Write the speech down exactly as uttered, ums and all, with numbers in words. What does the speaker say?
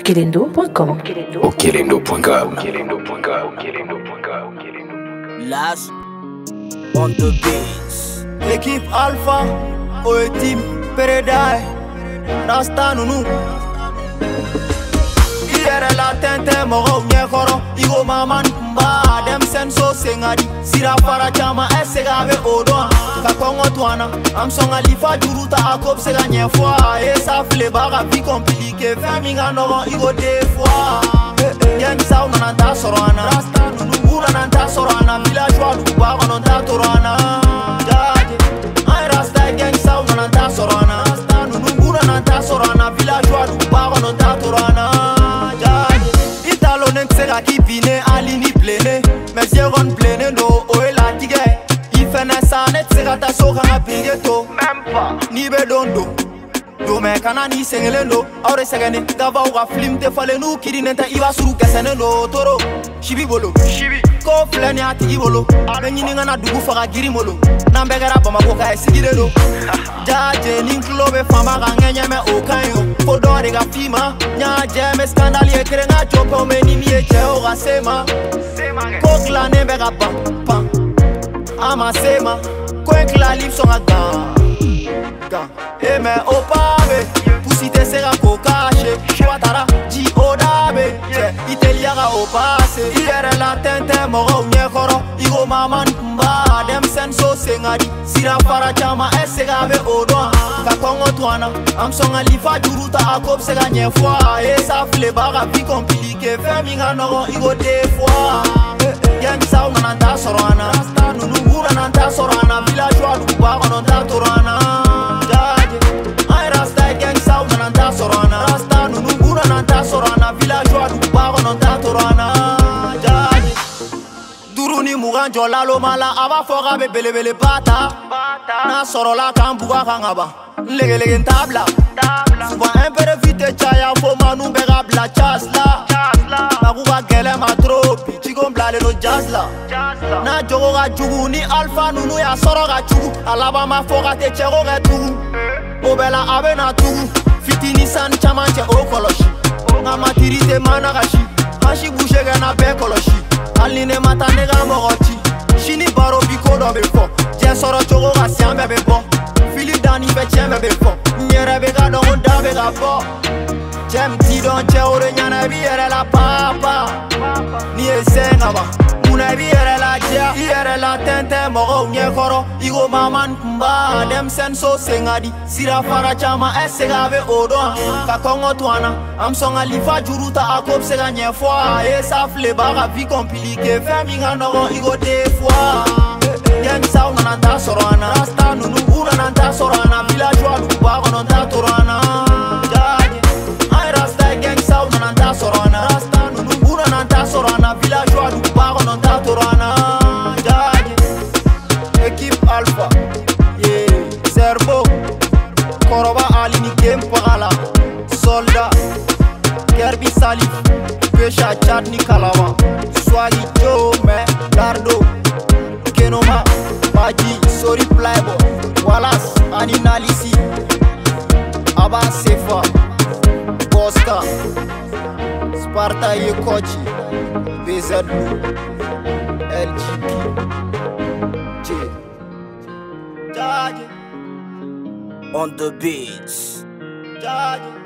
okelendo point com. okelendo point com. Last on the beats. L'équipe Alpha, O Team, Peredai, Rasta Nounou. Iere la tente moro nyekoro, igo maman mba dem senso sengadi. Sira para chama esegave odoa. Kakongo tuana, am songa lifa juruta akop sega nyefwa. Esa fle baga vi compliqué, feminga noron igo de fois. Yen sa unananta sorana, Rasta Nounou unananta sorana, villageois du bar unananta torana. Jaje, ay Rasta gang sa unananta sorana, Rasta Nounou unananta sorana, villageois du bar unananta torana. Sera qui vine alini plene, mais y'a ron plene no oe la tige. Il fait nessa net sera ta soka nga pingeto, même pas ni bedondo. Do me kana ni sengelendo, aure segane gava uga flim te fale nu kiri nenta iba suru kesene no toro. Shibi bolo, shibi ko flani ati ibolo. Ale nyini nga na dugu faga giri molo. Nambegera bama koka esigire do. Jaje ninklobe fama gangenye me okanyo. Podore ga fima, nya jeme skandali e krenga chopo me ni mie cheo ga sema. Kokla nembe ga pa pa. Ama sema, kwenkla lip songa ga. E me opave, pusi te sera kokache. Shwatara, ji odabe, iteliaga opase. Iere la tente moro nyekoro, igo maman mba dem senso sengadi. Sira para chama esegave odoa. Kakongo tuana, am songa lifa juruta akop sega nyefwa. Esa fle baga vi compliqué, feminga noron igo de fois. Yen sa unananta sorana, Rasta Nounou unananta sorana, villageois du bar unananta torana. Jaje, ay Rasta gang sa unananta sorana, Rasta Nounou unananta sorana, villageois du bar unananta torana. Jaje, duruni mugan jolalo mala aba foga be bele bele bata. Na sorola kambuga kangaba, lege lege tabla. Souvent un peu de vite chaya fo manu bega bla chasla. Nakuga gele matro pichigo mblale no jazla. Na jogo ga jugu ni Alpha Nounou ya soro ga jugu. Alabama foga te chego ga tugu. Obela abe na tugu. Fitini san chamanche okoloshi. Na matirite mana gashi. Hashi bouche ga na be koloshi. Aline matane ga mogoti. Shini baro biko do be fo. Je soro jogo ga siambe be bo. Philip Dani be chembe be fo. Nyere be ga don da be ga bo. Jem ti don che ore nyana bi ere la papa. Ni esenga ba. Muna bi ere la jia. Ere la tente moro nyekoro. Igo maman mba dem senso sengadi. Sira para chama esegave odoa. Kakongo tuana. Am songa lifa juruta akop sega nyefwa. Esa fle baga vi compliqué. Feminga noron igo de fois. Yen sa unananta sorana, Rasta Nounou unananta sorana, villageois du bar unananta torana. Jaje, ay Rasta gang sa unananta sorana, Rasta Nounou unananta sorana, villageois du bar unananta torana. Jaje, équipe Alpha, yeah, Serbo, Koroba alini game pagala, Soldat, Gerbi Salif, Pesha Chadni Kalawa, Swagi Joe me, Lardo. Kenoma, Baji, Sorry Playboy, Wallace, Anina Lissi, Abba Sefa, Costa, Sparta Yekochi, B Z L G P, J. On the beats. Jaje.